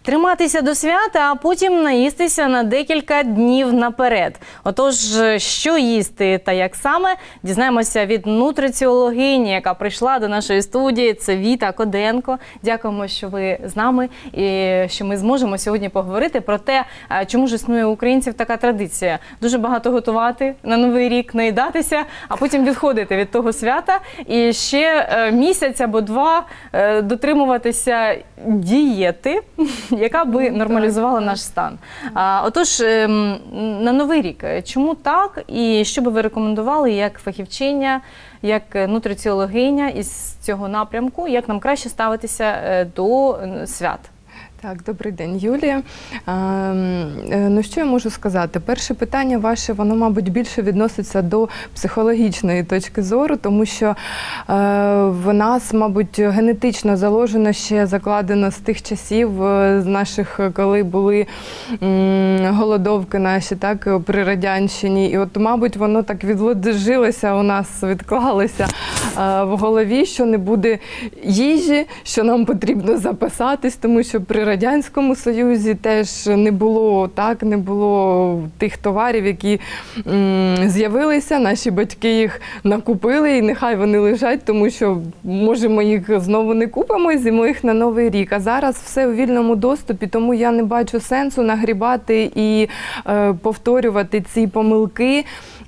Триматися до свята, а потім наїстися на декілька днів наперед. Отож, що їсти та як саме, дізнаємося від нутриціологині, яка прийшла до нашої студії. Це Віта Коденко. Дякуємо, що ви з нами і що ми зможемо сьогодні поговорити про те, чому ж існує у українців така традиція. Дуже багато готувати на Новий рік, наїдатися, а потім відходити від того свята і ще місяць або два дотримуватися дієти, яка би нормалізувала наш стан. Отож, на Новий рік, чому так і що би ви рекомендували як фахівчиня, як нутриціологиня із цього напрямку, як нам краще ставитися до свят? Так, добрий день, Юлія. Ну, що я можу сказати? Перше питання ваше, воно, мабуть, більше відноситься до психологічної точки зору, тому що в нас, мабуть, генетично заложено ще, закладено з тих часів, з наших, коли були голодовки наші, так, при Радянщині. І от, мабуть, воно так відложилося у нас, відклалося в голові, що не буде їжі, що нам потрібно запасатись, тому що при Радянському Союзі теж не було, так, не було тих товарів, які з'явилися, наші батьки їх накупили і нехай вони лежать, тому що, може, ми їх знову не купимо і з'їмо їх на Новий рік. А зараз все у вільному доступі, тому я не бачу сенсу нагрібати і повторювати ці помилки,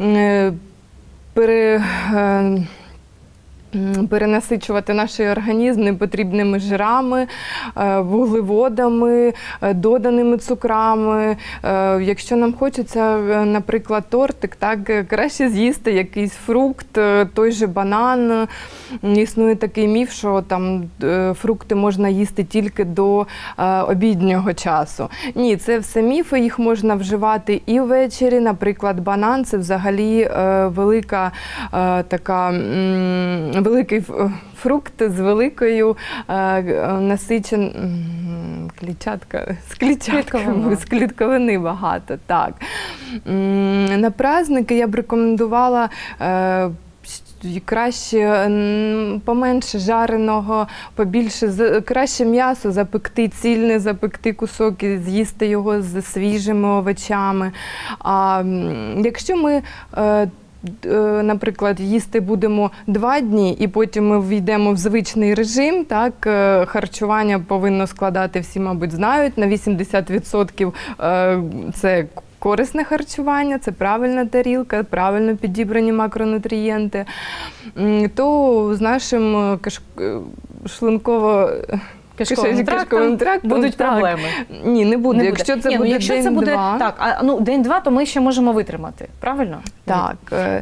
перенасичувати наш організм непотрібними жирами, вуглеводами, доданими цукрами. Якщо нам хочеться, наприклад, тортик, так, краще з'їсти якийсь фрукт, той же банан. Існує такий міф, що там фрукти можна їсти тільки до обіднього часу. Ні, це все міфи, їх можна вживати і ввечері. Наприклад, банан – це взагалі великий фрукт з великою з клітковини багато. Так. На праздники я б рекомендувала краще поменше жареного, побільше, краще м'ясо запекти, цільне запекти кусок і з'їсти його з свіжими овочами. А якщо ми наприклад, їсти будемо 2 дні, і потім ми війдемо в звичний режим, так, харчування повинно складати, всі, мабуть, знають, на 80% це корисне харчування, це правильна тарілка, правильно підібрані макронутрієнти, то з нашим кишковим трактом будуть проблеми. Ні, не буде. Якщо це буде день-два. Так, день-два, то ми ще можемо витримати, правильно? Так.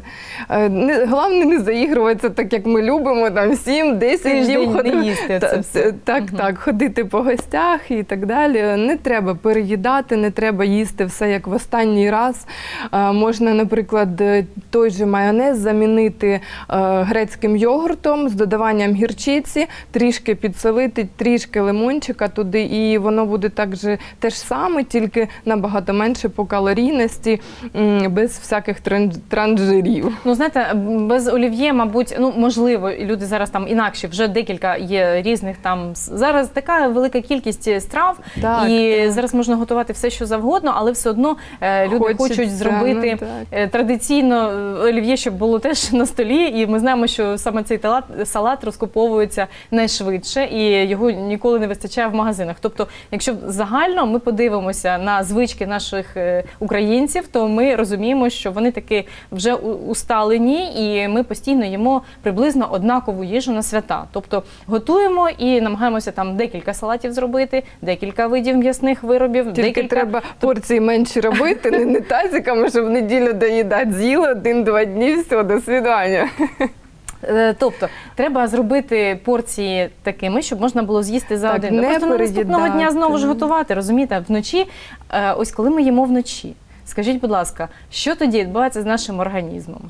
Головне не заігруватися так, як ми любимо, там 7-10 днів ходити. Так, ходити по гостях і так далі. Не треба переїдати, не треба їсти все як в останній раз. Можна, наприклад, той же майонез замінити грецьким йогуртом з додаванням гірчиці, трішки підсолити, трішки лимончика туди, і воно буде те ж саме, тільки набагато менше по калорійності, без всяких трансжирів. Ну, знаєте, без олів'є, мабуть, можливо, люди зараз там інакші, вже декілька є різних там, зараз така велика кількість страв, зараз можна готувати все, що завгодно, але все одно люди хочуть зробити традиційно олів'є, щоб було теж на столі, і ми знаємо, що саме цей салат розкуповується найшвидше, і його ніколи не вистачає в магазинах. Тобто, якщо загально ми подивимося на звички наших українців, то ми розуміємо, що вони таки вже усталені, і ми постійно їмо приблизно однакову їжу на свята. Тобто, готуємо і намагаємося там декілька салатів зробити, декілька видів м'ясних виробів. Тільки треба порції менші робити, не тазиками, щоб в неділю доїдати. З'їли 1-2 дні, все, до свидання. Тобто, треба зробити порції такими, щоб можна було з'їсти за один. Просто наступного дня знову ж готувати, розумієте? Вночі, ось коли ми їмо вночі, скажіть, будь ласка, що тоді відбувається з нашим організмом?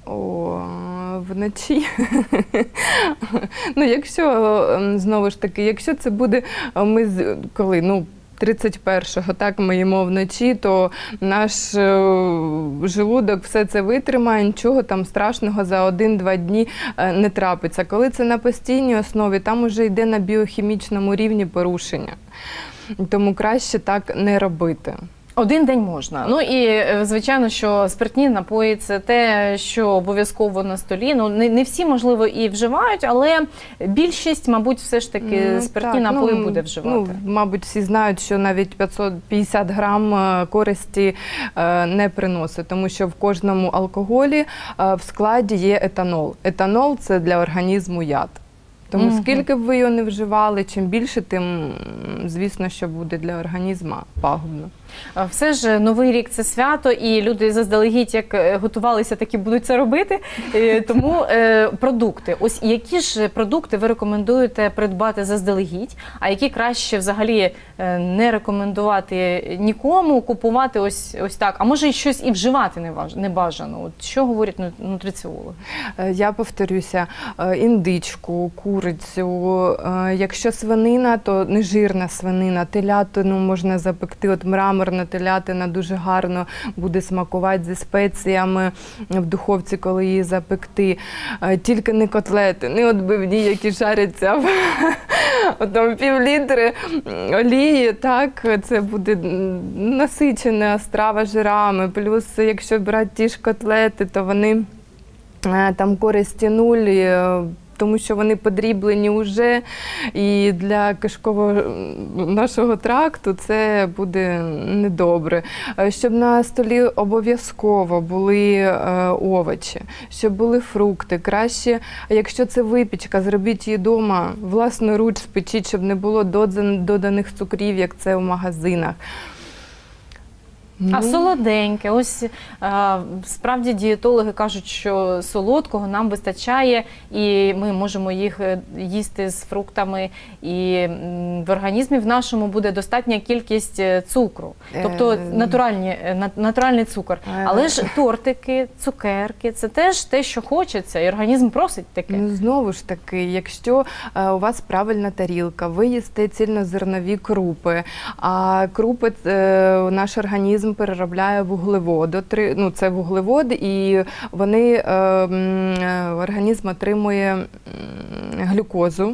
Вночі? Ну, якщо, знову ж таки, якщо це буде, коли, 31-го, так, ми їмо вночі, то наш желудок все це витримає, нічого там страшного за 1-2 дні не трапиться. Коли це на постійній основі, там уже йде на біохімічному рівні порушення. тому краще так не робити. Один день можна. Ну і, звичайно, що спиртні напої – це те, що обов'язково на столі. Ну, не всі, можливо, і вживають, але більшість, мабуть, все ж таки спиртні напої буде вживати. Ну, мабуть, всі знають, що навіть 550 грам користі не приносить, тому що в кожному алкоголі в складі є етанол. Етанол – це для організму яд. Тому скільки б ви його не вживали, чим більше, тим, звісно, що буде для організму пагубно. Все ж Новий рік – це свято, і люди заздалегідь як готувалися, так і будуть це робити. Тому продукти. Ось які ж продукти ви рекомендуєте придбати заздалегідь, а які краще взагалі не рекомендувати нікому, купувати ось так? А може щось і вживати не бажано? От що говорять нутриціологи? Я повторюся, індичку, курицю, якщо свинина, то нежирна свинина, телятину можна запекти, от мраморна телятина дуже гарно буде смакувати зі спеціями в духовці, коли її запекти. Тільки не котлети, не відбивні, які жаряться в пів-літри олії, так, це буде насичена страва жирами. Плюс, якщо брати ті ж котлети, то вони там користі нуль, тому що вони подріблені вже, і для кишкового нашого тракту це буде недобре. Щоб на столі обов'язково були овочі, щоб були фрукти. Краще, якщо це випічка, зробіть її вдома, власноруч спечіть, щоб не було доданих цукрів, як це в магазинах. А солоденьке, ось справді дієтологи кажуть, що солодкого нам вистачає, і ми можемо їх їсти з фруктами, і в організмі в нашому буде достатня кількість цукру, тобто натуральний цукор. Але ж тортики, цукерки – це теж те, що хочеться, і організм просить таке. Ну, знову ж таки, якщо у вас правильна тарілка, ви їсте цільнозернові крупи, а крупи наш організм переробляє вуглеводи. Ну, це вуглеводи, і вони, організм отримує глюкозу,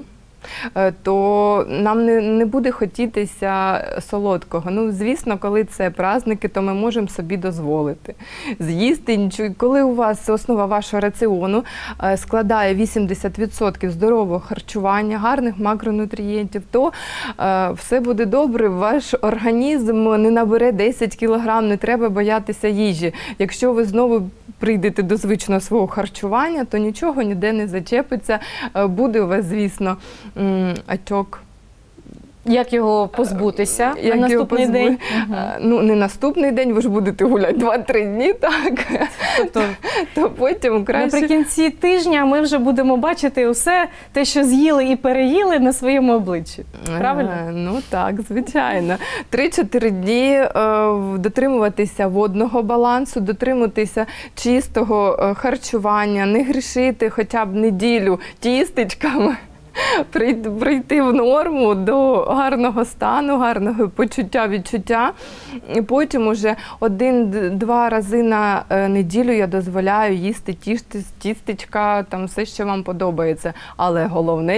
то нам не буде хотітися солодкого. Ну, звісно, коли це праздники, то ми можемо собі дозволити з'їсти нічого. Коли у вас основа вашого раціону складає 80% здорового харчування, гарних макронутрієнтів, то все буде добре, ваш організм не набере 10 кг, не треба боятися їжі. Якщо ви знову прийдете до звичного свого харчування, то нічого ніде не зачепиться, буде у вас, звісно, отек. Як його позбутися на наступний день? Ну, не наступний день, ви ж будете гуляти 2-3 дні, так? Тобто, то потім краще... Наприкінці тижня ми вже будемо бачити усе те, що з'їли і переїли на своєму обличчі. Правильно? Ну так, звичайно. 3-4 дні дотримуватися водного балансу, дотримуватися чистого харчування, не грішити хоча б неділю тістечками. Прийти в норму до гарного стану, гарного відчуття. І потім уже 1-2 рази на неділю я дозволяю їсти тістечка, там все, що вам подобається. Але головне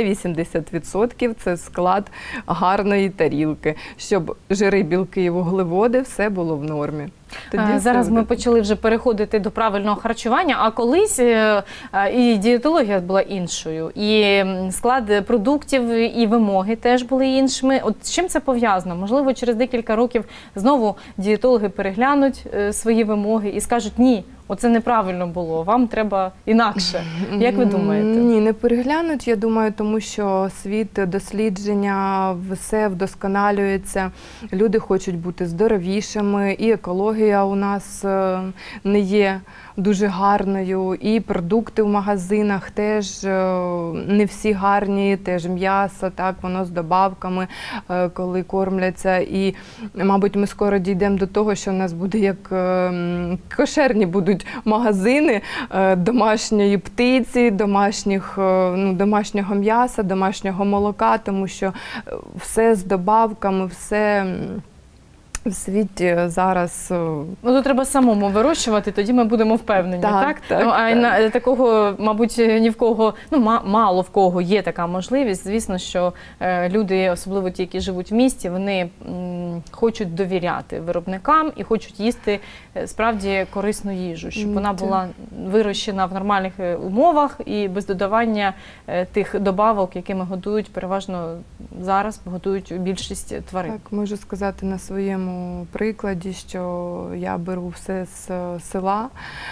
80% – це склад гарної тарілки, щоб жири, білки і вуглеводи все було в нормі. Зараз ми почали вже переходити до правильного харчування, а колись і дієтологія була іншою, і склад продуктів, і вимоги теж були іншими. От з чим це пов'язано? Можливо, через декілька років знову дієтологи переглянуть свої вимоги і скажуть: ні, оце неправильно було, вам треба інакше. Як ви думаєте? Ні, не переглянуть, я думаю, тому що світ дослідження, все вдосконалюється, люди хочуть бути здоровішими, і екологія у нас не є дуже гарною, і продукти в магазинах теж не всі гарні, теж м'ясо, так, воно з добавками, коли кормляться. І, мабуть, ми скоро дійдемо до того, що в нас буде як кошерні будуть магазини домашньої птиці, домашнього м'яса, домашнього молока, тому що все з добавками, все В світі зараз... Ну, то треба самому вирощувати, тоді ми будемо впевнені, так? Ну, а такого, мабуть, ні в кого, ну, мало в кого є така можливість. Звісно, що люди, особливо ті, які живуть в місті, вони хочуть довіряти виробникам і хочуть їсти справді корисну їжу, щоб вона була вирощена в нормальних умовах і без додавання тих добавок, якими годують, переважно зараз годують більшість тварин. Так, можу сказати на своєму прикладі, що я беру все з села,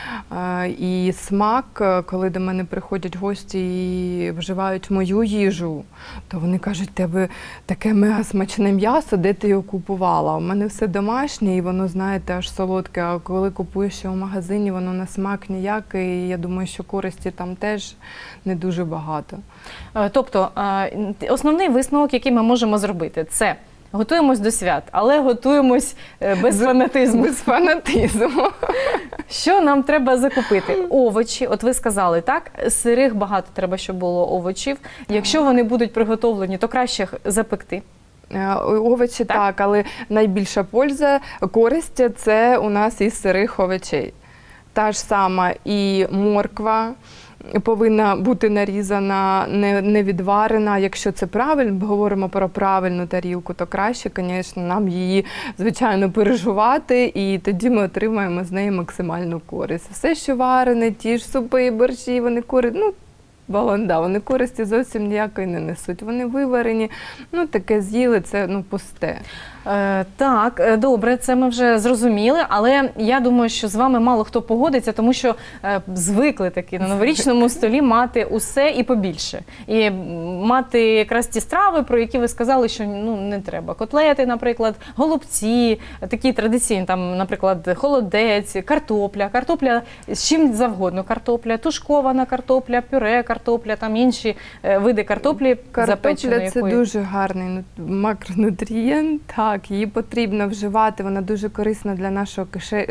і смак, коли до мене приходять гості і вживають мою їжу, то вони кажуть, тебе таке мега смачне м'ясо, де ти його купувала? У мене все домашнє і воно, знаєте, аж солодке, а коли купуєш його в магазині, воно на смак ніякий, і я думаю, що користі там теж не дуже багато. Тобто, основний висновок, який ми можемо зробити, це готуємось до свят, але готуємось без фанатизму. Без фанатизму. Що нам треба закупити? Овочі, от ви сказали, так? Сирих багато треба, щоб було овочів. Якщо вони будуть приготовлені, то краще їх запекти. Овочі так, але найбільша користь – це у нас із сирих овочей. Та ж сама і морква повинна бути нарізана, не відварена. Якщо це правильно, говоримо про правильну тарілку, то краще, звісно, нам її, звичайно, пережувати, і тоді ми отримаємо з неї максимальну користь. Все, що варене, ті ж супи і борщі, вони баланда, вони користі зовсім ніякої не несуть. Вони виварені, таке з'їли, це пусте. Так, добре, це ми вже зрозуміли, але я думаю, що з вами мало хто погодиться, тому що звикли таки на новорічному столі мати усе і побільше. І мати якраз ті страви, про які ви сказали, що не треба. Котлети, наприклад, голубці, такі традиційні, там, наприклад, холодець, картопля з чим завгодно картопля, тушкована картопля, пюре картопля, там інші види картоплі запеченої. Картопля – це дуже гарний макронутрієнт, так, її потрібно вживати, вона дуже корисна для нашого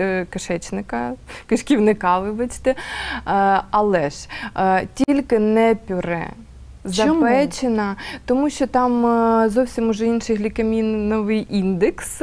кишківника, вибачте, але ж тільки не пюре. Запечена, тому що там зовсім уже інший глікеміновий індекс,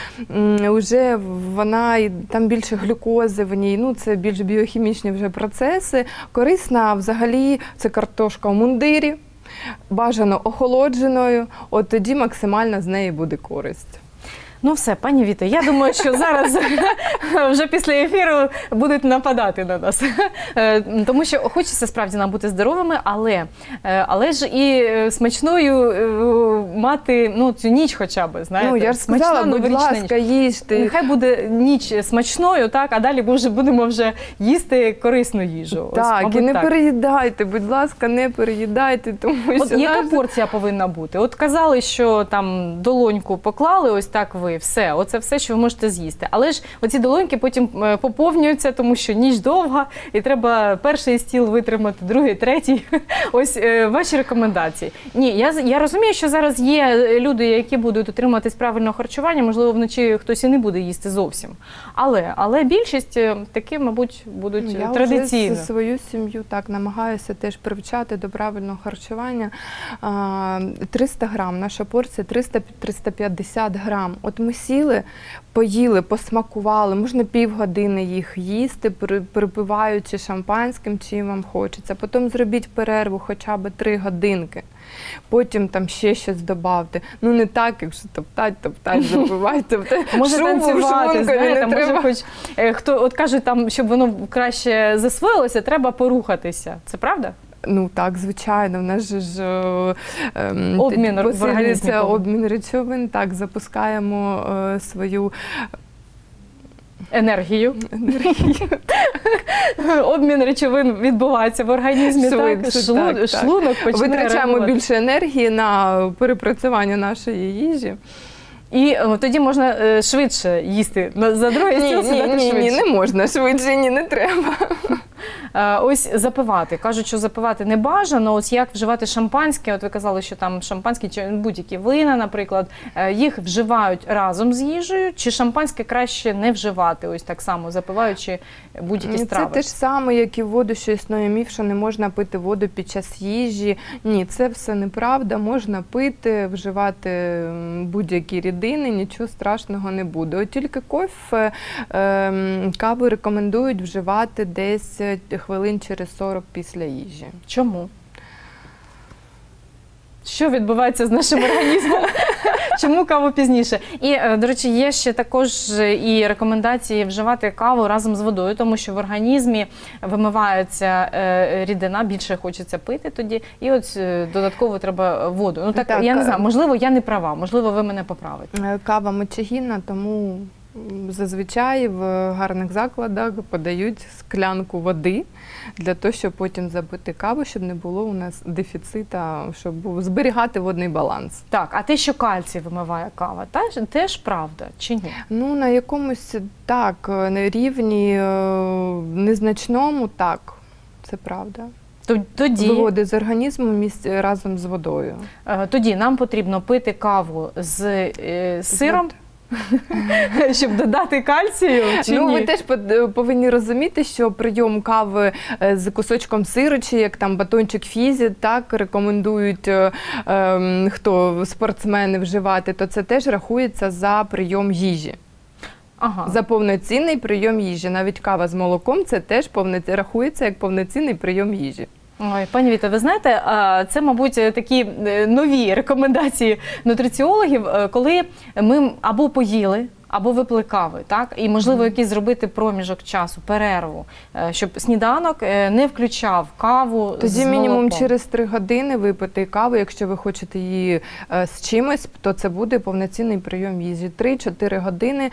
вже там більше глюкози в ній, це більш біохімічні вже процеси. Корисна взагалі це картошка в мундирі, бажано охолодженою, от тоді максимально з неї буде користь. Ну все, пані Віто, я думаю, що зараз вже після ефіру будуть нападати на нас. Тому що хочеться справді нам бути здоровими, але ж і смачною мати цю ніч хоча б, знаєте. Я ж сказала, будь ласка, їжте. Нехай буде ніч смачною, так, а далі ми будемо вже їсти корисну їжу. Так, і не переїдайте, будь ласка, не переїдайте, тому що... Яка порція повинна бути? От казали, що там долоньку поклали, ось так ви, все, оце все, що ви можете з'їсти. Але ж оці долоньки потім поповнюються, тому що ніч довга, і треба перший стіл витримати, другий, третій. Ось ваші рекомендації. Ні, я розумію, що зараз є люди, які будуть дотримуватись правильного харчування, можливо, вночі хтось і не буде їсти зовсім. Але більшість таки, мабуть, будуть традиційно. Я вже свою сім'ю так намагаюся теж привчати до правильного харчування. 300 грам, наша порція 300-350 грам. От ми сіли, поїли, посмакували, можна півгодини їх їсти, перепиваючи шампанським, чим вам хочеться. Потім зробіть перерву хоча б 3 годинки. Потім там ще щось додавте. Не так, якщо топтать, запивайте. Може танцювати, знаєте, може хоч, от кажуть, там, щоб воно краще засвоїлося, треба порухатися. Це правда? Так, звичайно, в нас же обмін в організмі. Обмін речовин, так, запускаємо свою енергію. Обмін речовин відбувається в організмі, шлунок почне витрачаємо більше енергії на перепрацювання нашої їжі. І тоді можна швидше їсти. За другий стіл сідати швидше. Ні, не можна швидше, не треба. ось запивати. Кажуть, що запивати не бажано. Ось як вживати шампанське? От ви казали, що там шампанське чи будь-які вина, наприклад, їх вживають разом з їжею, чи шампанське краще не вживати, ось так само запиваючи будь-які страви? Це те ж саме, як і воду, що існує міф, що не можна пити воду під час їжі. Ні, це все неправда. Можна пити, вживати будь-які рідини, нічого страшного не буде. От тільки кофе, каву рекомендують вживати десь хвилин через 40 після їжі. Чому? Що відбувається з нашим організмом? Чому каву пізніше? І, до речі, є ще також і рекомендації вживати каву разом з водою, тому що в організмі вимивається рідина, більше хочеться пити тоді, і от додатково треба воду. Ну так, я не знаю, можливо, я не права, можливо, ви мене поправите. Кава мочегінна, тому зазвичай в гарних закладах подають склянку води для того, щоб потім запити каву, щоб не було у нас дефіцита, щоб зберігати водний баланс. Так, а те, що кальцій вимиває кава, теж правда чи ні? Ну, на якомусь, так, на рівні незначному, так, це правда. Тоді виводить з організму разом з водою. Тоді нам потрібно пити каву з сиром, щоб додати кальцію, чи ні? Ви теж повинні розуміти, що прийом кави з кусочком сиру, чи як там батончик фізі, так рекомендують, хто спортсмени вживати, то це теж рахується за прийом їжі. Ага. За повноцінний прийом їжі. Навіть кава з молоком це теж рахується як повноцінний прийом їжі. Ой, пані Віта, ви знаєте, це, мабуть, такі нові рекомендації нутриціологів, коли ми або поїли, або випили кави, так? І, можливо, якийсь зробити проміжок часу, перерву, щоб сніданок не включав каву з молоком. Тоді мінімум через 3 години випити каву, якщо ви хочете її з чимось, то це буде повноцінний прийом їжі. 3-4 години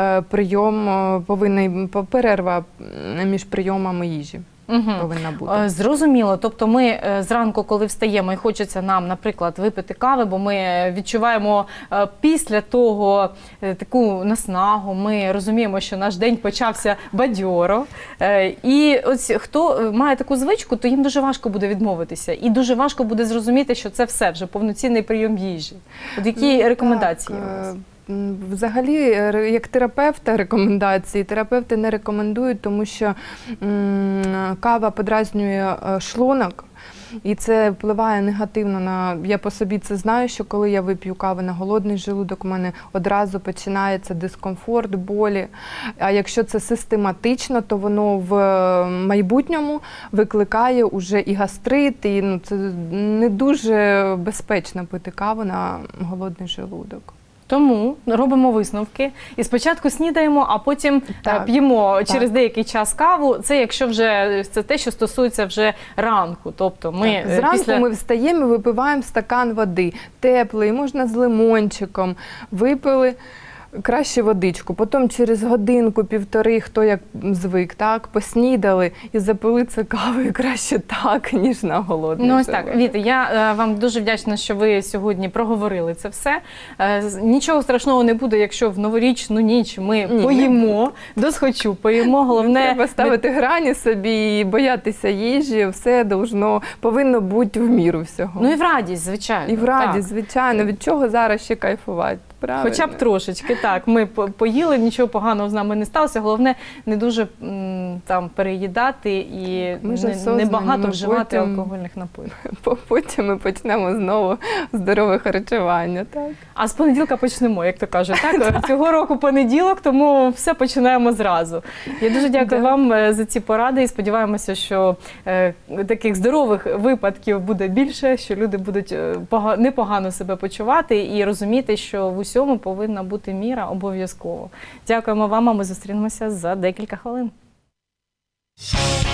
перерва між прийомами їжі. Повинна бути. Зрозуміло. Тобто ми зранку, коли встаємо і хочеться нам, наприклад, випити кави, бо ми відчуваємо після того таку наснагу, ми розуміємо, що наш день почався бадьоро. І ось хто має таку звичку, то їм дуже важко буде відмовитися. І дуже важко буде зрозуміти, що це все вже повноцінний прийом їжі. От які рекомендації у вас? Взагалі, як терапевта рекомендації, терапевти не рекомендують, тому що кава подразнює шлунок, і це впливає негативно на... Я по собі це знаю, що коли я вип'ю каву на голодний желудок, у мене одразу починається дискомфорт, болі. А якщо це систематично, то воно в майбутньому викликає уже і гастрит, і це не дуже безпечно пити каву на голодний желудок. Тому робимо висновки і спочатку снідаємо, а потім п'ємо через деякий час каву. Це якщо вже це те, що стосується вже ранку. Тобто ми зранку ми встаємо і випиваємо стакан води, теплий, можна з лимончиком, випили. Краще водичку, потім через годинку-півтори, хто як звик, так, поснідали і запили це кавою краще так, ніж на голодний желудок. Ну ось так, Віта, я вам дуже вдячна, що ви сьогодні проговорили це все. Нічого страшного не буде, якщо в новорічну ніч ми поїмо, досхочу поїмо. Головне, треба ставити грані собі і боятися їжі, все повинно бути в міру всього. Ну і в радість, звичайно. І в радість, звичайно. Від чого зараз ще кайфувати? Правильно. Хоча б трошечки, так. Ми поїли, нічого поганого з нами не сталося. Головне, не дуже там переїдати і небагато вживати алкогольних напоїв. Потім ми почнемо знову здорове харчування, так. А з понеділка почнемо, як то кажуть. Так? Цього року понеділок, тому все починаємо зразу. Я дуже дякую вам за ці поради і сподіваємося, що таких здорових випадків буде більше, що люди будуть непогано себе почувати і розуміти, що в усьому повинна бути міра обов'язково. Дякуємо вам, а ми зустрінемося за декілька хвилин.